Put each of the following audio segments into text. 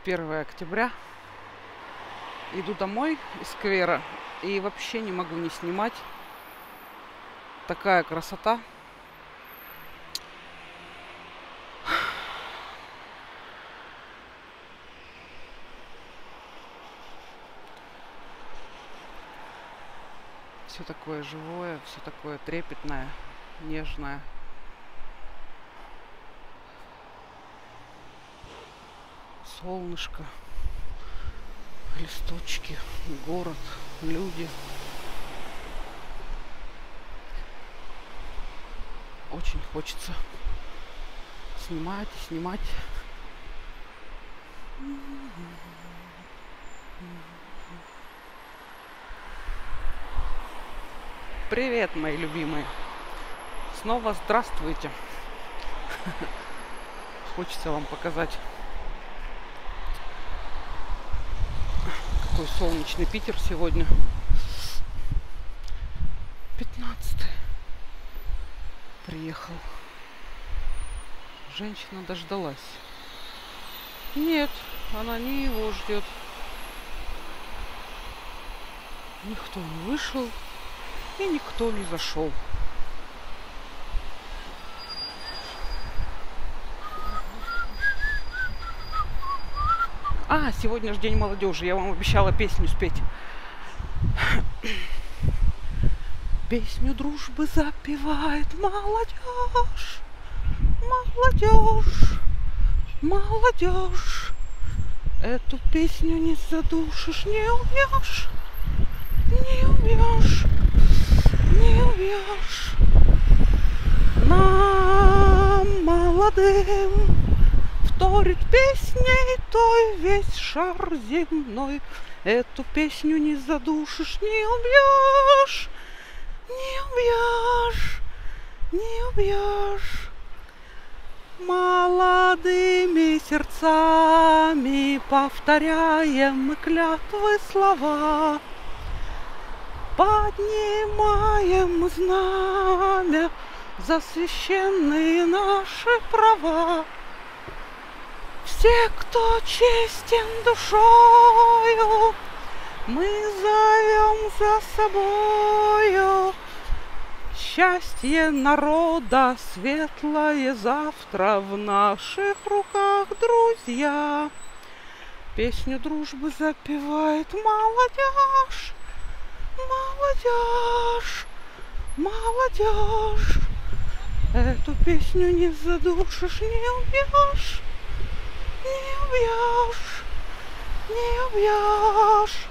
1 октября. Иду домой из сквера и вообще не могу не снимать. Такая красота. Все такое живое, все такое трепетное, нежное. Солнышко, листочки, город, люди. Очень хочется снимать и снимать. Привет, мои любимые. Снова здравствуйте. Хочется вам показать, какой солнечный Питер сегодня. 15-й. Приехал. Женщина дождалась. Нет, она не его ждет. Никто не вышел и никто не зашел. Сегодня же День молодежи. Я вам обещала песню спеть. Песню дружбы запевает молодежь, молодежь, молодежь. Эту песню не задушишь, не убьешь, не убьешь, не убьешь. Нам, молодым, вторит песней той весь шар земной. Эту песню не задушишь, не убьешь, не убьешь, не убьешь. Молодыми сердцами повторяем мы клятвы слова, поднимаем знамя за священные наши права. Все, кто честен душою, мы зовем за собою. Счастье народа, светлое завтра в наших руках, друзья. Песню дружбы запевает молодежь, молодежь, молодежь. Эту песню не задушишь, не убьешь, не убьешь, не убьешь.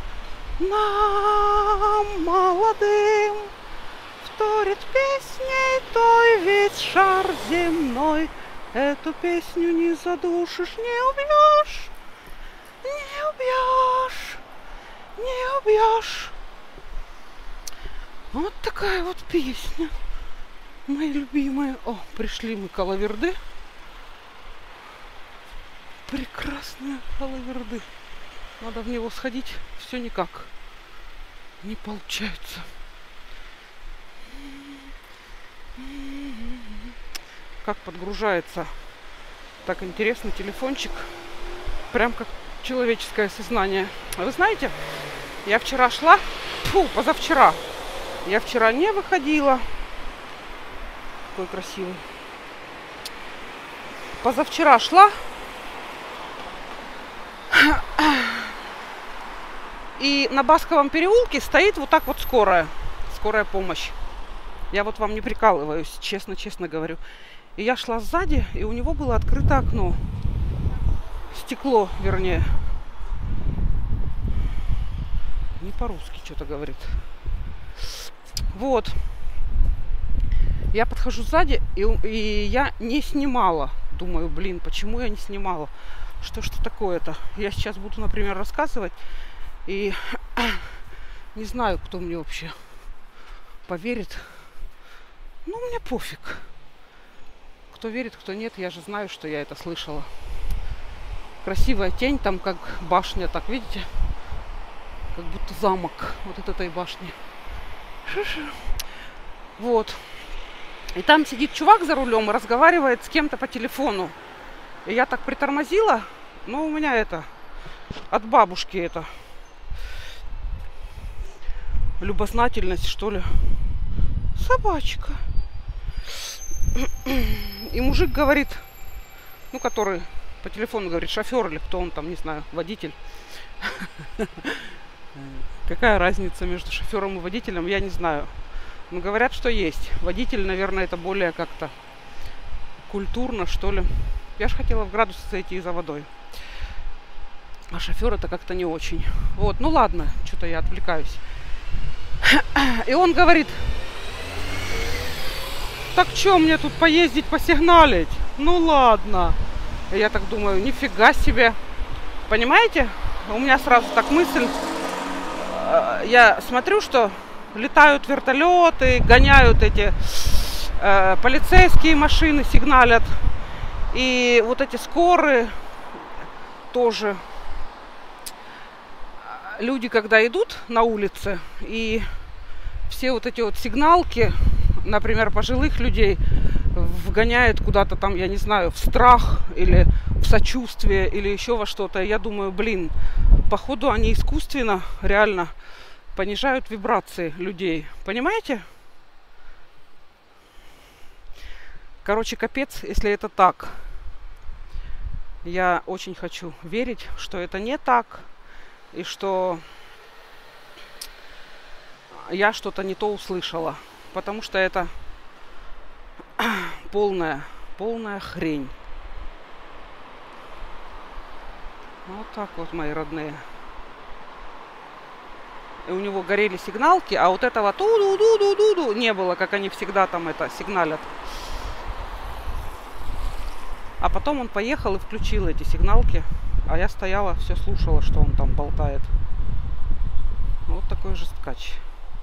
Нам, молодым, вторит песней той весь шар земной. Эту песню не задушишь, не убьешь, не убьешь, не убьешь. Вот такая вот песня, мои любимые. Пришли мы к Алаверды. Прекрасные Алаверды. Надо в него сходить, все никак не получается. Как подгружается так интересно телефончик, прям как человеческое сознание. Вы знаете, я вчера шла, позавчера, я вчера не выходила. Какой красивый. Позавчера шла, и на Басковом переулке стоит вот так вот скорая помощь. Я вот вам не прикалываюсь, честно говорю. И я шла сзади, и у него было открыто окно. Стекло, вернее. Не по-русски что-то говорит. Вот. Я подхожу сзади, и я не снимала. Думаю, почему я не снимала? Что такое-то? Я сейчас буду, например, рассказывать, и не знаю, кто мне вообще поверит. Мне пофиг. Кто верит, кто нет, я же знаю, что я это слышала. Красивая тень, там как башня, так, видите? Как будто замок вот от этой башни. Вот. И там сидит чувак за рулем и разговаривает с кем-то по телефону. И я так притормозила Но у меня это от бабушки это любознательность, что ли. Собачка. И мужик говорит, ну, который по телефону говорит, шофер или кто он там, не знаю, водитель. Какая разница между шофером и водителем, я не знаю. Но говорят, что есть. Водитель, наверное, это более как-то культурно, что ли. Я же хотела в градус зайти за водой. А шофер это как-то не очень. Вот, ну ладно, что-то я отвлекаюсь. И он говорит, так что мне тут поездить, посигналить? Ну ладно. И я так думаю, нифига себе. Понимаете? У меня сразу так мысль. Я смотрю, что летают вертолеты, гоняют эти полицейские машины, сигналят. И вот эти скорые тоже. Люди, когда идут на улице, и все вот эти вот сигналки, например, пожилых людей, вгоняет куда-то там, я не знаю, в страх или в сочувствие или еще во что-то. Я думаю, блин, походу они искусственно реально понижают вибрации людей. Понимаете? Короче, капец, если это так. Я очень хочу верить, что это не так. И что я что-то не то услышала. Потому что это полная хрень. Вот так вот, мои родные. И у него горели сигналки, а вот этого ту-ду-ду-ду-ду-ду не было, как они всегда там это сигналят. А потом он поехал и включил эти сигналки. А я стояла, все слушала, что он там болтает. Вот такой жесткач.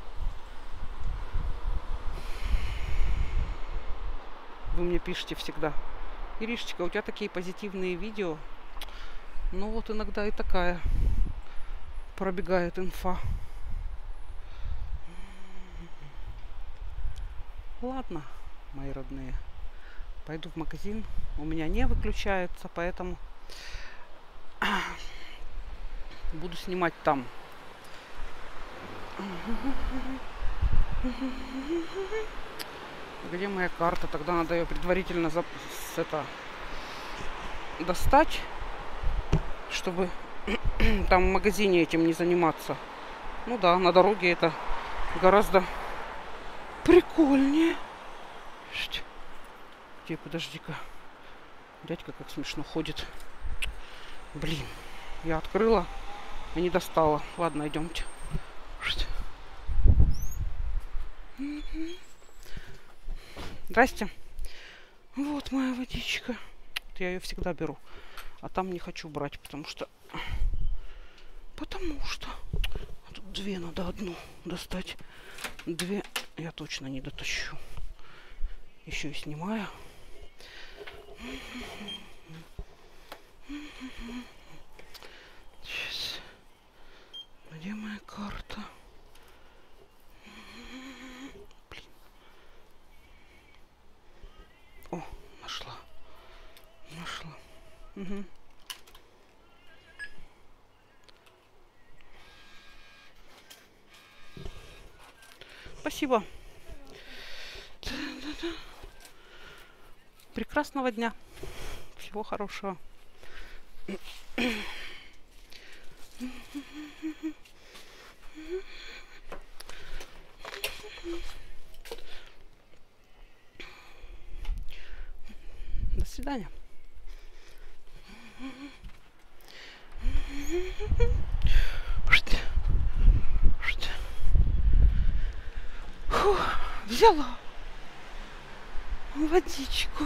Вы мне пишете всегда: Иришечка, у тебя такие позитивные видео. Ну вот иногда и такая пробегает инфа. Ладно, мои родные. Пойду в магазин. У меня не выключается, поэтому буду снимать там. Где моя карта? Тогда надо ее предварительно достать, чтобы там в магазине этим не заниматься. Ну да, на дороге это гораздо прикольнее. Где, подожди-ка. Дядька как смешно ходит. Блин, я открыла и не достала. Ладно, идемте. Здрасте. Вот моя водичка. Я ее всегда беру. А там не хочу брать, потому что... А тут две, надо одну достать. Две я точно не дотащу. Еще и снимаю. Сейчас. Где моя карта? Блин. О, нашла. Угу. Спасибо. Прекрасного дня. Всего хорошего. До свидания. Взяла водичку.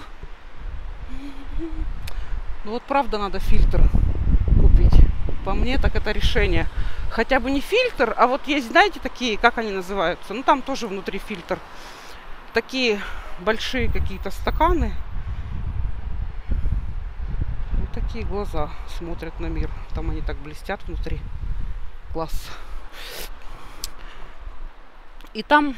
Ну вот правда надо фильтр купить. По мне так это решение. Хотя бы не фильтр, а вот есть, знаете, такие, как они называются? Ну там тоже внутри фильтр. Такие большие какие-то стаканы. Вот такие глаза смотрят на мир. Там они так блестят внутри. Класс. И там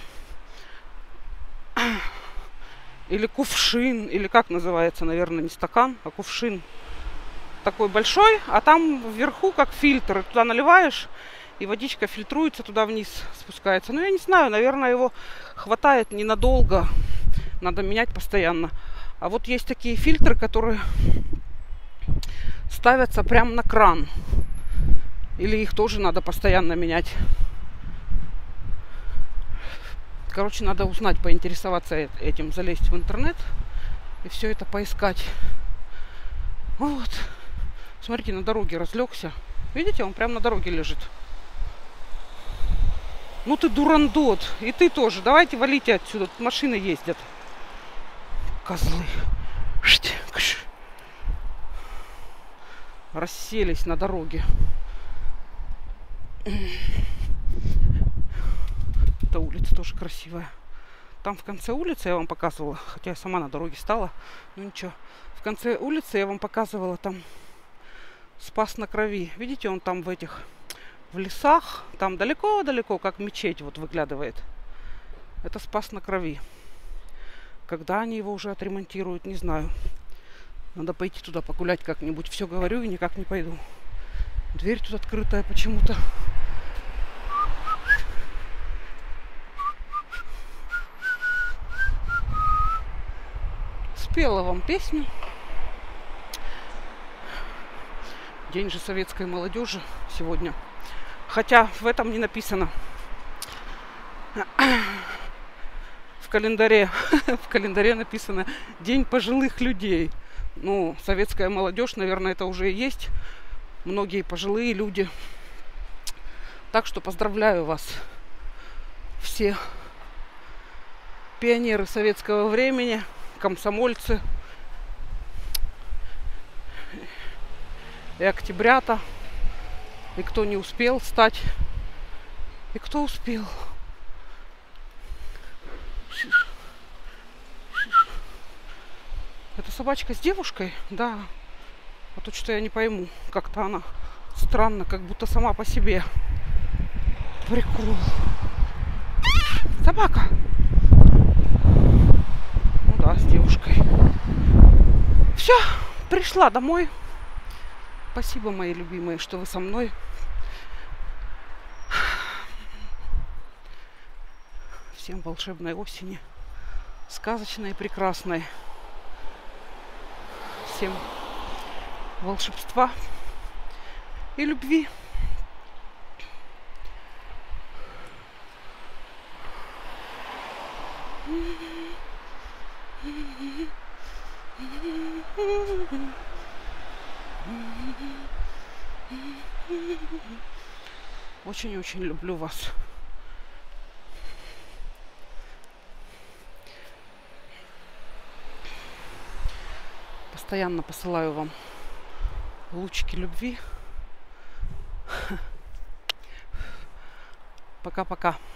или кувшин, или как называется, наверное, не стакан, а кувшин. такой большой, а там вверху как фильтр. Туда наливаешь, и водичка фильтруется, туда вниз спускается. Ну, я не знаю, наверное, его хватает ненадолго. Надо менять постоянно. А вот есть такие фильтры, которые ставятся прямо на кран. Или их тоже надо постоянно менять. Короче, надо узнать, поинтересоваться этим, залезть в интернет и все это поискать. Вот. Смотрите, на дороге разлегся. Видите, он прямо на дороге лежит. Ну ты дурандот. И ты тоже. Давайте валите отсюда. Тут машины ездят. Козлы. Расселись на дороге. Эта улица тоже красивая. Там в конце улицы я вам показывала, хотя я сама на дороге стала, ну ничего. В конце улицы я вам показывала, там Спас на Крови. Видите, он там в лесах, там далеко-далеко, как мечеть вот выглядывает. Это Спас на Крови. Когда они его уже отремонтируют, не знаю. Надо пойти туда погулять как-нибудь. Все говорю и никак не пойду. Дверь тут открытая почему-то. Спела вам песню. День же советской молодежи сегодня. Хотя в этом не написано. В календаре написано День пожилых людей. Ну, советская молодежь, наверное, это уже и есть. Многие пожилые люди. Так что поздравляю вас, все пионеры советского времени, комсомольцы и октябрята, и кто не успел стать, и кто успел. Это собачка с девушкой? Да. А то что я не пойму. Как-то она странно, как будто сама по себе. Прикол. Собака. Ну да, с девушкой. Все, пришла домой. Спасибо, мои любимые, что вы со мной. Всем волшебной осени. Сказочной и прекрасной. Всем волшебства и любви. Очень-очень люблю вас. Постоянно посылаю вам лучики любви. Пока-пока.